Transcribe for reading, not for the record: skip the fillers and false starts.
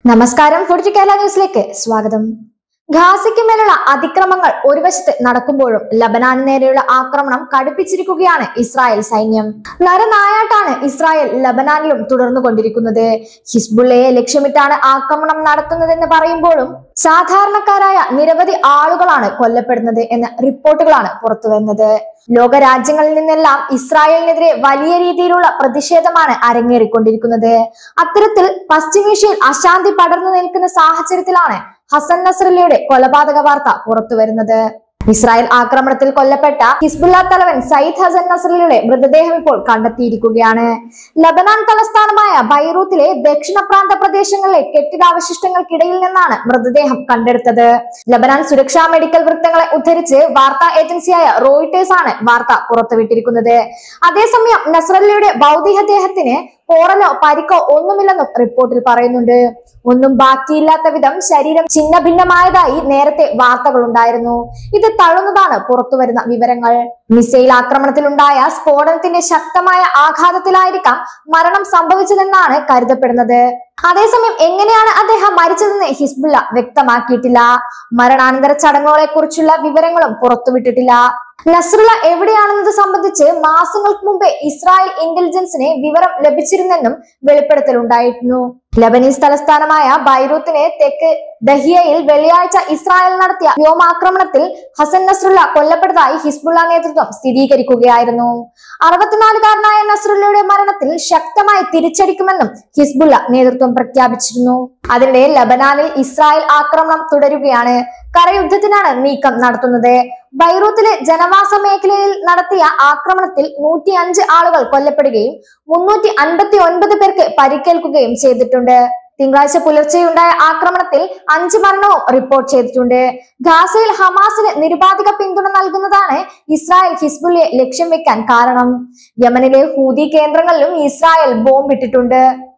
നമസ്കാരം. ഫുഡ് കേരള ന്യൂസിലേക്ക് സ്വാഗതം. ഗാസയ്ക്ക് മേലുള്ള അതിക്രമങ്ങൾ ഒരു വശത്ത് നടക്കുമ്പോഴും ലബനാന് നേരെയുള്ള ആക്രമണം കടുപ്പിച്ചിരിക്കുകയാണ് ഇസ്രായേൽ സൈന്യം. നരനായാട്ടാണ് ഇസ്രായേൽ ലബനാനിലും തുടർന്നു കൊണ്ടിരിക്കുന്നത്. ഹിസ്ബുള്ളയെ ലക്ഷ്യമിട്ടാണ് ആക്രമണം നടത്തുന്നതെന്ന് പറയുമ്പോഴും സാധാരണക്കാരായ നിരവധി ആളുകളാണ് കൊല്ലപ്പെടുന്നത് എന്ന റിപ്പോർട്ടുകളാണ് പുറത്തുവരുന്നത്. ലോക രാജ്യങ്ങളിൽ നിന്നെല്ലാം ഇസ്രായേലിനെതിരെ വലിയ രീതിയിലുള്ള പ്രതിഷേധമാണ് അരങ്ങേറിക്കൊണ്ടിരിക്കുന്നത്. അത്തരത്തിൽ പശ്ചിമേഷ്യയിൽ അശാന്തി പടർന്നു നിൽക്കുന്ന സാഹചര്യത്തിലാണ് ഹസൻ നസ്രല്ലയുടെ കൊലപാതക വാർത്ത പുറത്തുവരുന്നത്. ഇസ്രായേൽ ആക്രമണത്തിൽ കൊല്ലപ്പെട്ട ഹിസ്ബുള്ള തലവൻ സയ്യിദ് ഹസൻ നസ്രല്ലയുടെ മൃതദേഹം ഇപ്പോൾ കണ്ടെത്തിയിരിക്കുകയാണ്. ലബനാൻ തലസ്ഥാനമായ ബൈറൂത്തിലെ ദക്ഷിണ പ്രാന്ത പ്രദേശങ്ങളിലെ കെട്ടിടാവശിഷ്ടങ്ങൾക്കിടയിൽ നിന്നാണ് മൃതദേഹം കണ്ടെടുത്തത്. ലബനാൻ സുരക്ഷാ മെഡിക്കൽ വൃത്തങ്ങളെ ഉദ്ധരിച്ച് വാർത്താ ഏജൻസിയായ റോയിട്ടേഴ്സ് ആണ് വാർത്ത പുറത്തുവിട്ടിരിക്കുന്നത്. അതേസമയം നസ്രല്ലയുടെ ഭൗതികദേഹത്തിന് പോറലോ പരിക്കോ ഒന്നുമില്ലെന്നും റിപ്പോർട്ടിൽ പറയുന്നുണ്ട്. ഒന്നും ബാക്കിയില്ലാത്ത വിധം ശരീരം ഛിന്ന ഭിന്നമായതായി നേരത്തെ വാർത്തകളുണ്ടായിരുന്നു. ഇത് തള്ളുന്നതാണ് പുറത്തുവരുന്ന വിവരങ്ങൾ. മിസൈൽ ആക്രമണത്തിലുണ്ടായ സ്ഫോടനത്തിന്റെ ശക്തമായ ആഘാതത്തിലായിരിക്കാം മരണം സംഭവിച്ചതെന്നാണ് കരുതപ്പെടുന്നത്. അതേസമയം എങ്ങനെയാണ് അദ്ദേഹം മരിച്ചതെന്ന് ഹിസ്ബുള്ള വ്യക്തമാക്കിയിട്ടില്ല. മരണാനന്തര ചടങ്ങുകളെ കുറിച്ചുള്ള വിവരങ്ങളും പുറത്തുവിട്ടിട്ടില്ല. നസ്രല്ല എവിടെയാണെന്നത് സംബന്ധിച്ച് മാസങ്ങൾക്ക് മുമ്പേ ഇസ്രായേൽ ഇന്റലിജൻസിന് വിവരം ലഭിച്ചിരുന്നെന്നും വെളിപ്പെടുത്തലുണ്ടായിരുന്നു. ലബനീസ് തലസ്ഥാനമായ ബൈറൂത്തിന് തെക്ക് ദഹിയയിൽ വെള്ളിയാഴ്ച ഇസ്രായേൽ നടത്തിയ വ്യോമാക്രമണത്തിൽ ഹസൻ നസ്രല്ല കൊല്ലപ്പെട്ടതായി ഹിസ്ബുള്ള നേതൃത്വം സ്ഥിരീകരിക്കുകയായിരുന്നു. 64-കാരനായ നസ്രല്ലയുടെ മരണത്തിൽ ശക്തമായി തിരിച്ചടിക്കുമെന്നും ഹിസ്ബുള്ള നേതൃത്വം പ്രഖ്യാപിച്ചിരുന്നു. അതിനിടെ ലബനാനിൽ ഇസ്രായേൽ ആക്രമണം തുടരുകയാണ്. കരയുദ്ധത്തിനാണ് നീക്കം നടത്തുന്നത്. ബൈറൂത്തിലെ ജനവാസ മേഖലയിൽ നടത്തിയ ആക്രമണത്തിൽ 105 ആളുകൾ കൊല്ലപ്പെടുകയും 359 പേർക്ക് പരിക്കേൽക്കുകയും ചെയ്തിട്ടുണ്ട്. തിങ്കളാഴ്ച പുലർച്ചെയുണ്ടായ ആക്രമണത്തിൽ 5 മരണവും റിപ്പോർട്ട് ചെയ്തിട്ടുണ്ട്. ഗാസയിൽ ഹമാസിന് നിരുപാധിക പിന്തുണ നൽകുന്നതാണ് ഇസ്രായേൽ ഹിസ്ബുള്ളയെ ലക്ഷ്യം വെക്കാൻ കാരണം. യമനിലെ ഹൂതി കേന്ദ്രങ്ങളിലും ഇസ്രായേൽ ബോംബിട്ടിട്ടുണ്ട്.